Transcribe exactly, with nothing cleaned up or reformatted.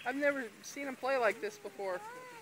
I've never seen him play like this before.